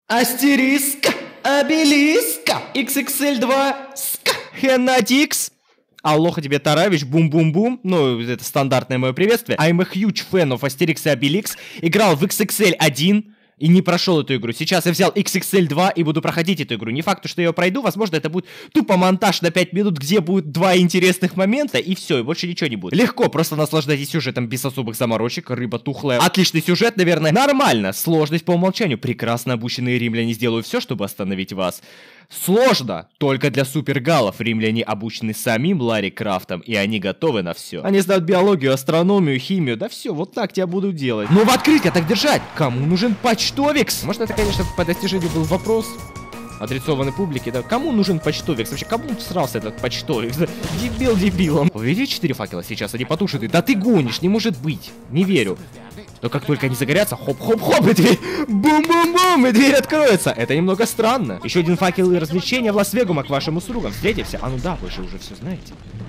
Астериск, обелиск, XXL2, Хенатикс. Аллоха тебе, Таравич, бум-бум-бум. Ну, это стандартное мое приветствие. I'm a huge fan of Asterix и Obelix. Играл в XXL1 и не прошел эту игру. Сейчас я взял XXL2 и буду проходить эту игру. Не факт, что я ее пройду. Возможно, это будет тупо монтаж на 5 минут, где будет 2 интересных момента, и все, и больше ничего не будет. Легко, просто наслаждайтесь сюжетом без особых заморочек. Рыба тухлая. Отличный сюжет, наверное. Нормально. Сложность по умолчанию. Прекрасно обученные римляне сделают все, чтобы остановить вас. Сложно только для супергалов. Римляне обучены самим Ларри Крафтом, и они готовы на все. Они знают биологию, астрономию, химию. Да все, вот так тебя буду делать. Ну в открытие так держать. Кому нужен почтовикс? Может, это, конечно, по достижению был вопрос, адресованный публике, да? Кому нужен почтовикс? Вообще, кому срался этот почтовикс? Дебил дебилом. Увидите 4 факела сейчас? Они потушат. Да ты гонишь, не может быть. Не верю. Но как только они загорятся, хоп-хоп-хоп, и дверь, бум-бум-бум, и дверь откроется. Это немного странно. Еще один факел и развлечения в Лас-Вегума к вашим услугам. Встретимся? А ну да, вы же уже все знаете.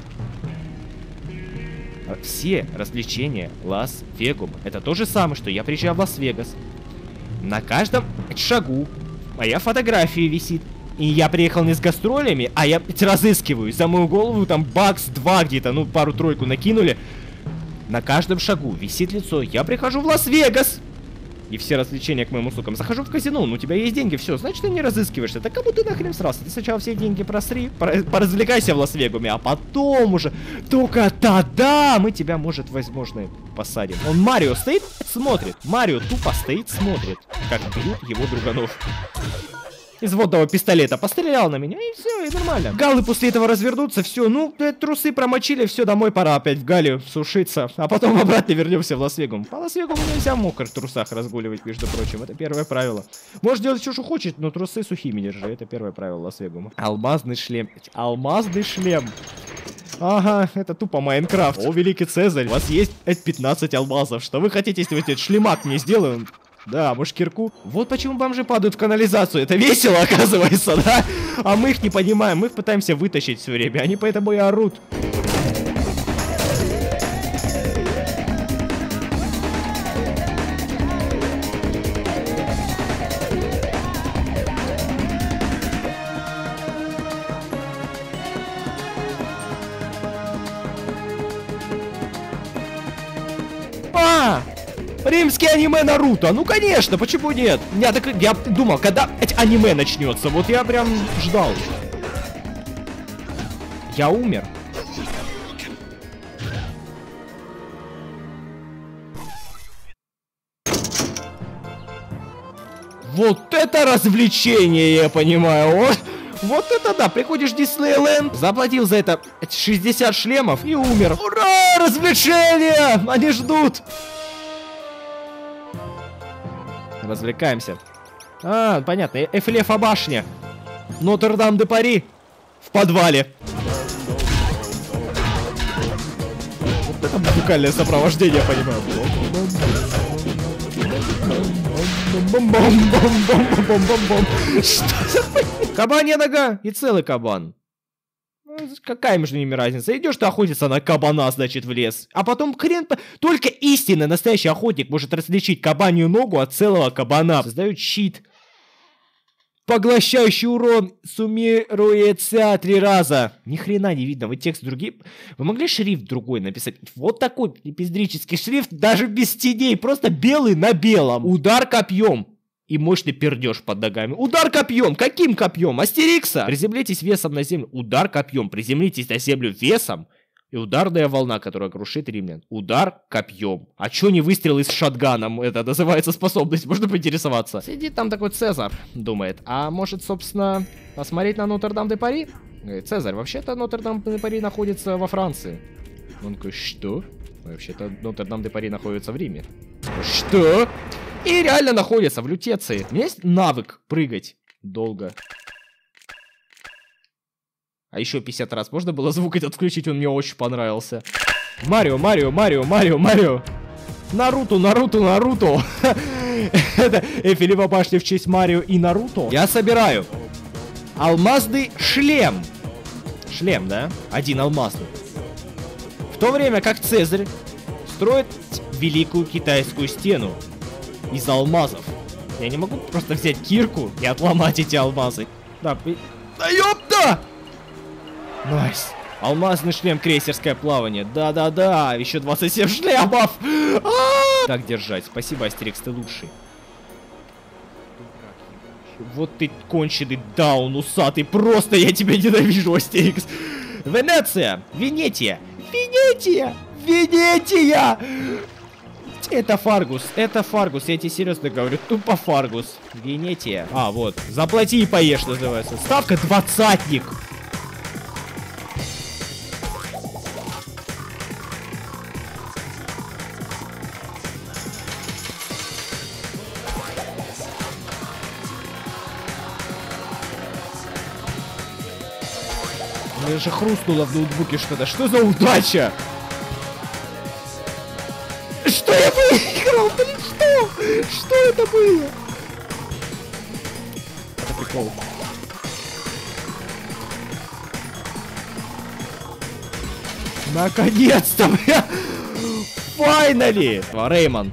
Все развлечения Лас-Вегума. Это то же самое, что я приезжаю в Лас-Вегас. На каждом шагу моя фотография висит. И я приехал не с гастролями, а я разыскиваю. За мою голову там бакс-2 где-то, ну пару-тройку накинули. На каждом шагу висит лицо. Я прихожу в Лас-Вегас. И все развлечения к моим услугам. Захожу в казино, ну у тебя есть деньги, все, значит ты не разыскиваешься. Так кому ты нахрен срался? Ты сначала все деньги просри, поразвлекайся в Лас-Вегуме, а потом уже, только тогда мы тебя, может, возможно, посадим. Он Марио стоит, смотрит. Марио тупо стоит, смотрит, как бьют его друганов. Из водного пистолета пострелял на меня, и все, и нормально. Галы после этого развернутся, все, ну, трусы промочили, все, домой пора опять в Галлию сушиться. А потом обратно вернемся в Лас-Вегум. По Лас-Вегуму нельзя в мокрых трусах разгуливать, между прочим, это первое правило. Можешь делать все, что хочешь, но трусы сухими держи, это первое правило Лас-Вегума. Алмазный шлем, алмазный шлем. Ага, это тупо Майнкрафт. О, великий Цезарь, у вас есть 15 алмазов, что вы хотите, если вы этот шлемак мне сделаем? Да, может кирку? Вот почему бомжи падают в канализацию. Это весело, оказывается, да? А мы их не понимаем, мы их пытаемся вытащить все время. Они поэтому и орут. Римские аниме Наруто, ну конечно, почему нет? Я думал, когда аниме начнется, вот я прям ждал. Я умер. Вот это развлечение, я понимаю. Вот это да, приходишь в Диснейленд, заплатил за это 60 шлемов и умер. Ура, развлечения, они ждут. Развлекаемся. А, понятно. Эфлефа башня. Нотр-Дам-де-Пари. В подвале. Вот это музыкальное сопровождение, понимаю. Что за хуйня? Кабанья нога и целый кабан. Какая между ними разница? Идешь ты охотиться на кабана, значит, в лес. А потом хрен... Только истинный настоящий охотник может различить кабанью ногу от целого кабана. Создают щит. Поглощающий урон суммируется 3 раза. Ни хрена не видно. Вы текст другие... Вы могли шрифт другой написать? Вот такой пиздрический шрифт, даже без теней. Просто белый на белом. Удар копьем. И мощный пердеж под ногами. Удар копьем. Каким копьем? Астерикса. Приземлитесь весом на землю. Удар копьем. Приземлитесь на землю весом. И ударная волна, которая крушит римлян. Удар копьем. А чё не выстрел из шотганом? Это называется способность. Можно поинтересоваться. Сидит там такой Цезарь. Думает. А может, собственно, посмотреть на Нотр-Дам-де-Пари? Говорит, Цезарь, вообще-то Нотр-Дам-де-Пари находится во Франции. Он такой, что? Вообще-то Нотр-Дам-де-Пари находится в Риме. Что? И реально находится в Лютеции. У меня есть навык прыгать долго. А еще 50 раз можно было звук этот включить, он мне очень понравился. Марио, Марио, Марио, Марио, Марио. Наруто, Наруто, Наруто. Это Эйфелева башня в честь Марио и Наруто. Я собираю алмазный шлем. Шлем, да? Один алмазный. В то время как Цезарь строит великую китайскую стену из алмазов. Я не могу просто взять кирку и отломать эти алмазы. Да, да ёпта! Найс. Алмазный шлем, крейсерское плавание. Да-да-да, еще 27 шлемов. Так держать. Спасибо, Астерикс, ты лучший. Вот ты конченый даун, усатый. Просто я тебя ненавижу, Астерикс. Венеция! Венетия! Венетия! Венетия! Это Фаргус, я тебе серьезно говорю, тупо Фаргус. Венетия. А, вот, заплати и поешь называется. Ставка 20-ник. Мне же хрустнуло в ноутбуке что-то. Что за удача? Что я выиграл? Блин, что? Что это было? Это прикол. Наконец-то, бля! Файнали! Реймонд.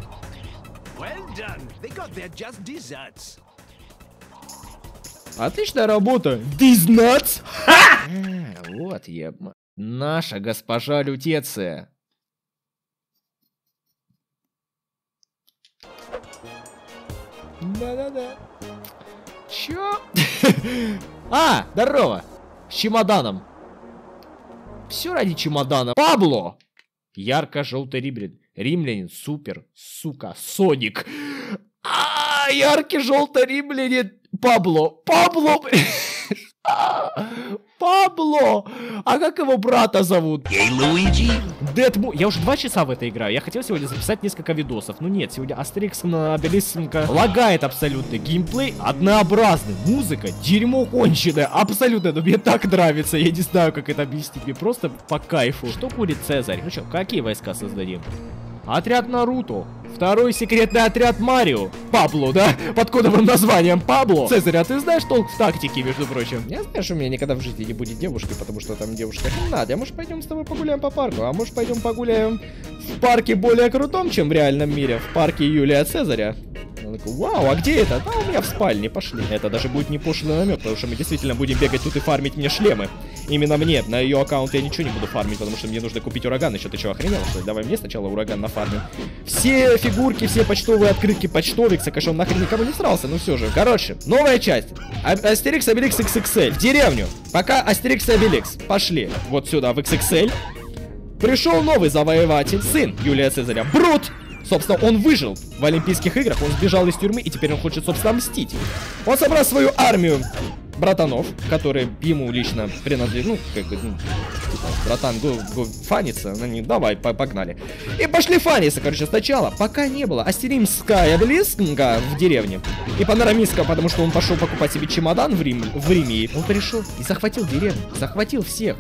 Отличная работа. These nuts. Вот ебма. Наша госпожа Лютеция. Да-да-да. Чё? А, здорово. С чемоданом. Все ради чемодана. Пабло. Ярко-желтый римлянин. Супер. Сука. Соник. Яркий желтый римлянин. Пабло. Пабло! А как его брата зовут? Луиджи? Дэдму. Я уже 2 часа в это играю. Я хотел сегодня записать несколько видосов. Но нет, сегодня Астерикс на Обелисенко лагает абсолютно. Геймплей однообразный. Музыка дерьмо конченое. Абсолютно. Но мне так нравится. Я не знаю, как это объяснить. Мне просто по кайфу. Что курит Цезарь? Ну что, какие войска создадим? Отряд Наруто. Второй секретный отряд Марио. Пабло, да? Под кодовым названием Пабло. Цезарь, а ты знаешь толк в тактике, между прочим? Я знаю, что у меня никогда в жизни не будет девушки, потому что там девушка не надо. А может пойдем с тобой погуляем по парку? А может пойдем погуляем в парке более крутом, чем в реальном мире? В парке Юлия Цезаря. Он такой, вау, а где это? Да, у меня в спальне, пошли. Это даже будет не пошлый намек, потому что мы действительно будем бегать тут и фармить мне шлемы. Именно мне. На ее аккаунт я ничего не буду фармить, потому что мне нужно купить ураган. Еще ты что, охренел, что ли? Давай мне сначала ураган нафармим. Все фигурки, все почтовые открытки почтовикса, конечно, он нахрен никому не срался, но все же. Короче, новая часть. Астерикс, Обеликс, XXL. В деревню. Пока Астерикс и Обеликс. Пошли. Вот сюда, в XXL. Пришел новый завоеватель, сын Юлия Цезаря, Брут. Собственно, он выжил в Олимпийских играх, он сбежал из тюрьмы и теперь он хочет, собственно, мстить. Он собрал свою армию братанов, которые ему лично принадлежат, ну, как бы, ну, братан, фанится, ну, не, давай, погнали. И пошли фаниться, короче, сначала, пока не было Астеримская Обелиска в деревне, и Панорамиска, потому что он пошел покупать себе чемодан в Риме, он пришел и захватил деревню, захватил всех.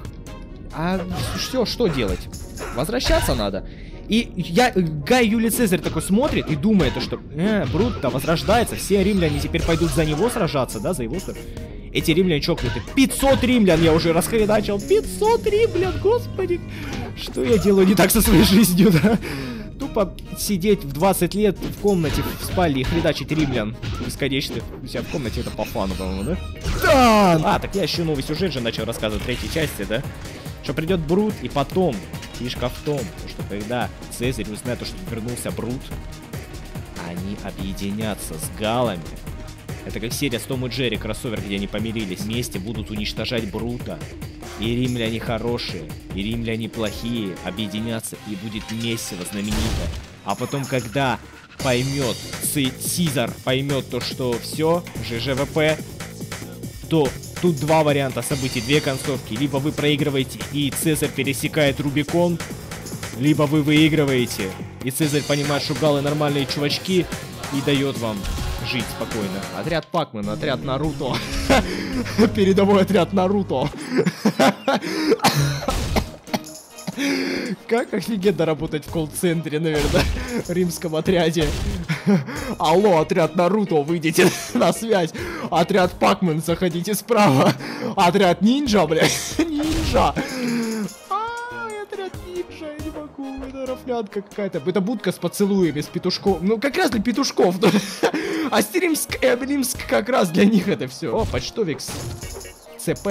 А что делать? Возвращаться надо. И Гай Юлий Цезарь такой смотрит и думает, что Брут-то возрождается, все римляне теперь пойдут за него сражаться, да, за его сторону. Эти римляне чокнуты. 500 римлян я уже расхреначил. 500 римлян, господи. Что я делаю не так со своей жизнью, да? Тупо сидеть в 20 лет в комнате, в спальне и хредачить римлян бесконечно. У себя в комнате это по фану, по-моему, да? Да! А, так я еще новый сюжет же начал рассказывать в 3-й части, да? Что придет Брут, и потом фишка в том, что когда Цезарь узнает, что вернулся Брут, они объединятся с галами. Это как серия с Том и Джерри, кроссовер, где они помирились. Вместе будут уничтожать Брута. И римляне хорошие, и римляне плохие объединятся, и будет месиво знаменито. А потом, когда поймет, Сизар поймет то, что все, ЖЖВП, то тут 2 варианта событий, 2 концовки. Либо вы проигрываете, и Цезарь пересекает Рубикон, либо вы выигрываете, и Цезарь понимает, что галы нормальные чувачки, и дает вам жить спокойно. Отряд Пакмен, отряд Наруто. Передовой отряд Наруто. Как офигенно работать в колл-центре, наверное, в римском отряде. Алло, отряд Наруто, выйдите на связь. Отряд Пакмен, заходите справа. Отряд Нинджа, блядь, Нинджа. Отряд Нинджа, я не могу, это рафлянка какая-то. Это будка с поцелуями, с петушком. Ну, как раз для петушков. Астеримск и Обелимск как раз для них это все. О, почтовик. ЦП.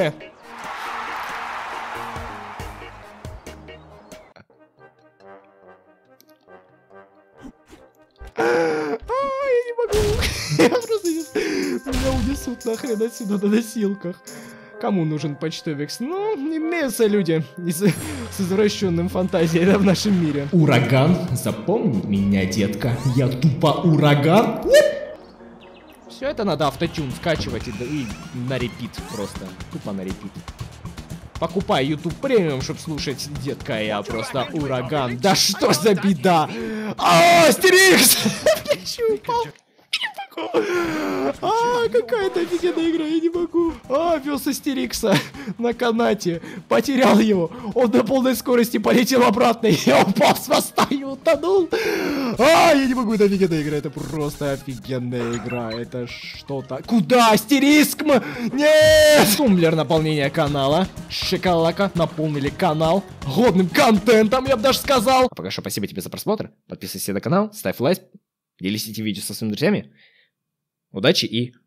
Я не могу. Я просто меня унесут нахрен отсюда на носилках. Кому нужен почтовикс? Ну, имеются люди с извращенным фантазией в нашем мире. Ураган, запомни меня, детка. Я тупо ураган. Все это надо автотюн скачивать и на репит просто. Тупо на репит. Покупай YouTube премиум, чтобы слушать, детка, я просто ураган. Да что за беда? Астерикс! Плечо упал. Какая-то офигенная игра, я не могу. Вез Астерикса на канате. Потерял его. Он на полной скорости полетел обратно. Я упал с моста и утонул. Я не могу, это офигенная игра. Это просто офигенная игра. Это что-то. Куда? Астерикс? Нет! Тумблер наполнения канала. Шоколака наполнили канал годным контентом, я бы даже сказал. А пока что спасибо тебе за просмотр. Подписывайся на канал, ставь лайк, делись этим видео со своими друзьями. Удачи и